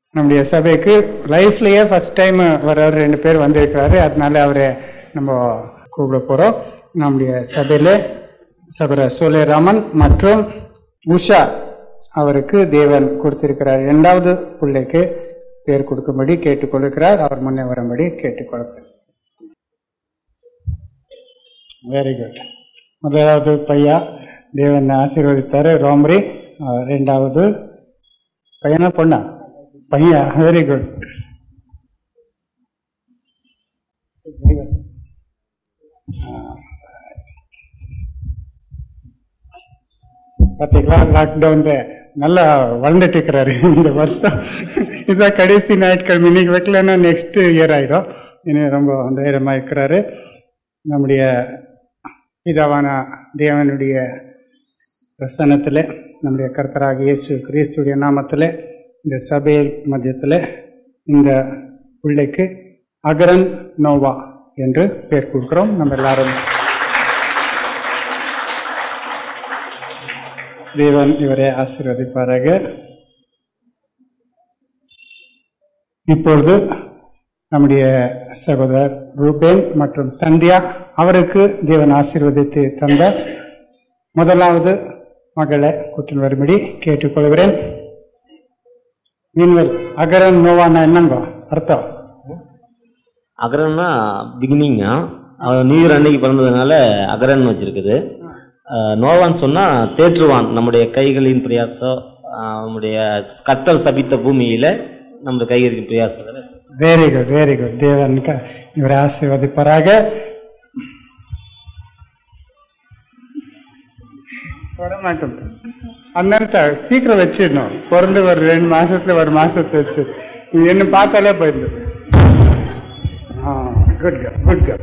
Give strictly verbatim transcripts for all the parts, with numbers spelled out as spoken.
நம்முடைய சபைக்கு லைஃப்லேயே first time வர ரெண்டு பேர் வந்திருக்கிறாரு. அதனால அவரை நம்ம கூப்பிட போகிறோம். நம்முடைய சபையில் சகோதர சோலைராமன் மற்றும் உஷா அவருக்கு தேவன் கொடுத்திருக்கிறார். இரண்டாவது பிள்ளைக்கு பேர் கொடுக்கும்படி கேட்டுக்கொள்கிறார். அவர் முன்னே வரும்படி கேட்டுக்கொள்கிறார். Very good. முதலாவது பையா தேவன் ஆசீர்வதித்தார், ரோமரி. ரெண்டாவது பையனா பொண்ணா? பையா. Very good. பார்த்தீங்களா, லாக்டவுன்ல நல்லா வளர்ந்துட்டு இருக்கிறாரு இந்த வருஷம். இதுதான் கடைசி நாட்கள். இன்னைக்கு வைக்கலன்னா நெக்ஸ்ட் இயர் ஆகிடும். இன்னும் ரொம்ப தைரியமாக இருக்கிறாரு. நம்முடைய பிதாவான தேவனுடைய பிரசன்னத்தில், நம்முடைய கர்த்தராகிய இயேசு கிறிஸ்துடைய நாமத்தில், இந்த சபையில் மத்தியத்தில் இந்த பிள்ளைக்கு அகரன் நோவா என்று பேர் கொடுக்குறோம். நம்ம எல்லாரும் தேவன் இவரை ஆசீர்வதிப்பாராக. இப்பொழுது நம்முடைய சகோதரர் ரூபேன் மற்றும் சந்தியா அவருக்கு தேவன் ஆசீர்வதித்து தந்த முதலாவது மகளை கூட்டில் வரும்படி கேட்டுக்கொள்கிறேன். மீன்வெல் அகரன் நோவானா என்னங்க அர்த்தம்? அகரன்னா பிகினிங்கா. நியூ இயர் அன்னைக்கு பிறந்ததுனால அகரன் வச்சிருக்குது. நோவான்னு சொன்னால் தேற்றுவான். நம்முடைய கைகளின் பிரயாசம், நம்முடைய கர்த்தர் சபித்த பூமியில் நம்முடைய கைகளின் பிரயாசத்தில். Very good, very good. தேவன் இவரை ஆசீர்வதிப்பாராக. வரமாட்டோம் அந்த சீக்கிரம் வச்சிடணும். பிறந்து ஒரு ரெண்டு மாசத்துல ஒரு மாசத்துல வச்சு என்ன பார்த்தாலே போயிருந்து. Good girl, good girl.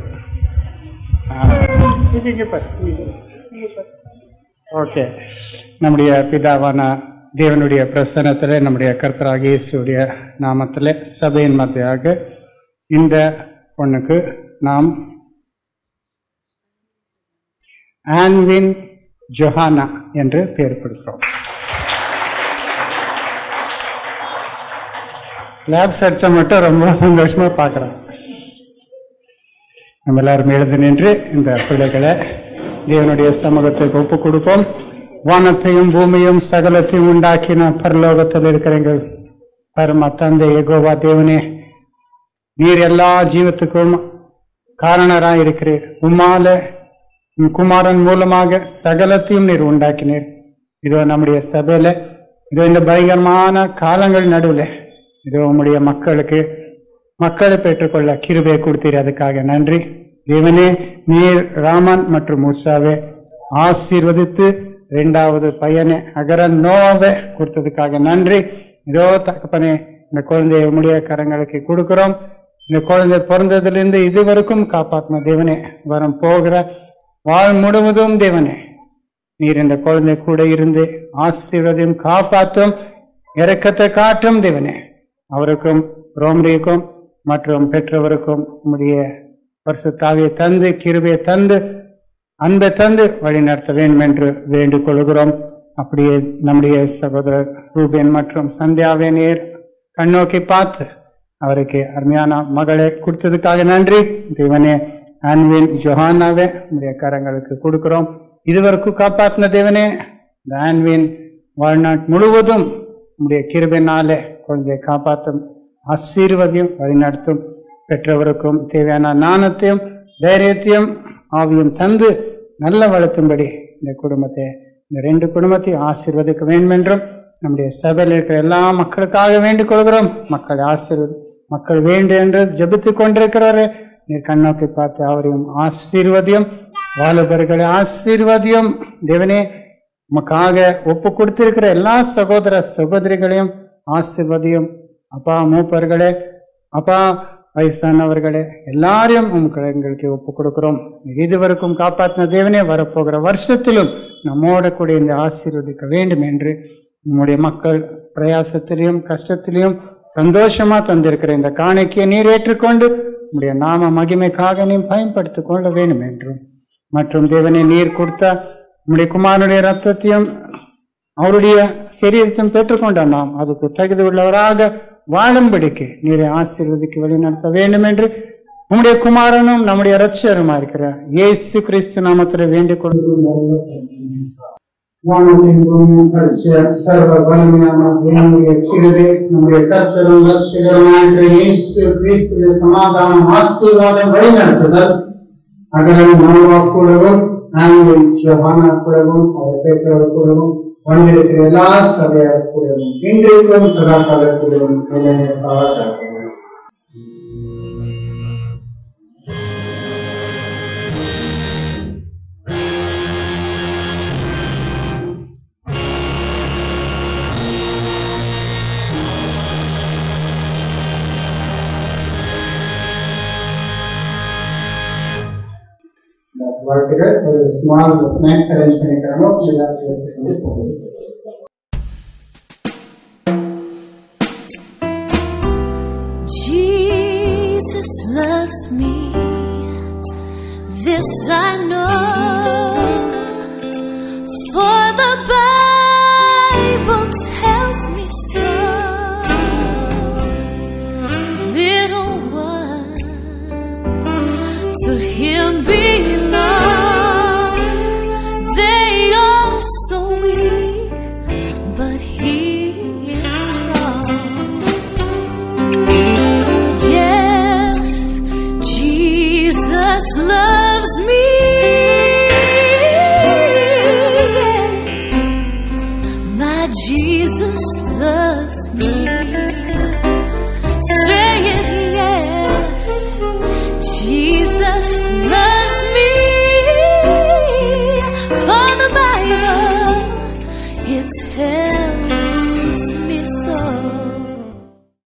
Okay. நம்முடைய பிதாவான தேவனுடைய பிரசன்னத்தில், நம்முடைய கர்த்தராகிய இயேசுடைய நாமத்தில், சபையின் மத்தியாக இந்த பொண்ணுக்கு நாம் ஆன்வின் ஜொஹானா என்று பெயர் கொடுக்கிறோம். லேப் சர்ச்சை மட்டும் ரொம்ப சந்தோஷமா பார்க்குறோம். நம்ம எல்லாரும் எழுந்து நின்று இந்த பிள்ளைகளை தேவனுடைய சமூகத்துக்கு ஒப்பு கொடுப்போம். வானத்தையும் பூமியும் சகலத்தையும் உண்டாக்கின பரலோகத்தில் இருக்கிறீர்கள் பரம தந்தை யெகோவா தேவனே, நீர் எல்லா ஜீவத்துக்கும் காரணராக இருக்கிறீர். உம்மால குமாரன் மூலமாக சகலத்தையும் நீர் உண்டாக்கினீர். இதோ நம்முடைய சபையில, இதோ இந்த பயங்கரமான காலங்கள் நடுவில் இதோ உம்முடைய மக்களுக்கு மக்களை பெற்றுக்கொள்ள கிருபையை கொடுத்தீர். அதுக்காக நன்றி தேவனே. நீர் ராமன் மற்றும் உஷாவை ஆசீர்வதித்து இரண்டாவது பையனை அகரன் நோவாவை கொடுத்ததுக்காக நன்றி. இதோ தகப்பனே, இந்த குழந்தைய உம்முடைய கரங்களுக்கு கொடுக்கிறோம். இந்த குழந்தை பிறந்ததிலிருந்து இதுவரைக்கும் காப்பாற்றின தேவனே, வரம் போகிற வாழ் முழுவதும் தேவனே, நீர் இந்த குழந்தை கூட இருந்து ஆசீர்வதியும் காப்பாற்றும் இரக்கத்தை காட்டும் தேவனே. அவருக்கும் ரோமரிக்கும் மற்றும் பெற்றவருக்கும் உம்முடைய பரிசுத்தாவியை தந்து கிருபையை தந்து அன்பை தந்து வழி நடத்த வேண்டும் என்று வேண்டிக் கொள்கிறோம். அப்படியே நம்முடைய சகோதரர் ரூபேன் மற்றும் சந்தியாவை நீர் கண்ணோக்கி பார்த்து அவருக்கு அருமையான மகளை கொடுத்ததுக்காக நன்றி தேவனே. ஆன்வின் ஜொஹானாவை உடைய கரங்களுக்கு கொடுக்கிறோம். இதுவரைக்கும் காப்பாற்றின தேவனே, இந்த ஆன்வின் வாழ்நாள் முழுவதும் உடைய கிருபையினாலே குழந்தையை காப்பாற்றும் ஆசீர்வதியும் வழிநடத்தும். பெற்றவருக்கும் தேவையான ஞானத்தையும் தைரியத்தையும் ஆவியும் தந்து நல்ல வளர்த்தும்படி இந்த குடும்பத்தை, இந்த ரெண்டு குடும்பத்தையும் ஆசீர்வதிக்க வேண்டும் என்றும் நம்முடைய சபையில் இருக்கிற எல்லா மக்களுக்காக வேண்டிக் கொள்கிறோம். மக்கள் ஆசீர்வதி மக்கள் வேண்டும் என்று ஜெபித்து கொண்டிருக்கிறாரு. நீர் கண்ணோக்கி பார்த்து அவரையும் ஆசீர்வதியும், வாலிபர்களை ஆசீர்வதியும் தேவனே. உமக்காக ஒப்பு கொடுத்திருக்கிற எல்லா சகோதர சகோதரிகளையும் ஆசீர்வதியும். அப்பா மூப்பர்களே, அப்பா வயசானவர்களே, எல்லாரையும் உங்க எங்களுக்கு ஒப்பு கொடுக்கிறோம். இதுவரைக்கும் காப்பாற்றின தேவனே, வரப்போகிற வருஷத்திலும் நம்மோட கூட இந்த ஆசீர்வதிக்க வேண்டும் என்று நம்முடைய மக்கள் பிரயாசத்திலையும் கஷ்டத்திலையும் சந்தோஷமா தந்திருக்கிற இந்த காணிக்கையை நீர் ஏற்றுக்கொண்டு உடைய நாம மகிமைக்காக நீ பயன்படுத்திக் கொள்ள வேண்டும் என்றும், மற்றும் தேவனை நீர் கொடுத்த உம்முடைய குமாரனுடைய ரத்தத்தையும் அவருடைய சரீரத்தையும் பெற்றுக்கொண்ட நாம் அதுக்கு தகுதி உள்ளவராக வாழும்படிக்கு நீரை ஆசீர்வதிக்கு வழி நடத்த வேண்டும் என்று உம்முடைய குமாரனும் நம்முடைய இரட்சகருமா இருக்கிற இயேசு கிறிஸ்து நாமத்தில் வேண்டிக் கொள்கிறோம். சர்வ வலிமையான தேவனுடைய கிருபை, நம்முடைய கர்த்தரும் இரட்சகருமாகிற இயேசு கிறிஸ்துவின் சமாதானம், ஆசீர்வாதம், வழிநடத்துதல் அகரன் நோவா கூடவும் ஆண்கள் ஜோஹானா கூடவும் அவர் பெற்றோர் கூடவும் வந்திருக்கிற எல்லா சபையார் கூடவும் இன்றைக்கும் சதா காலத்திலும் நிலைநிற்பார்கள். வாழ்த்துக்கள். ஒரு ஸ்மால் ஸ்நாக்ஸ் அரேஞ்ச் பண்ணிக்கிறாங்க. Jesus loves me, this I know, for the Bible tells me so. Little ones to Him belong, they are so weak, but He is strong. Yes, Jesus loves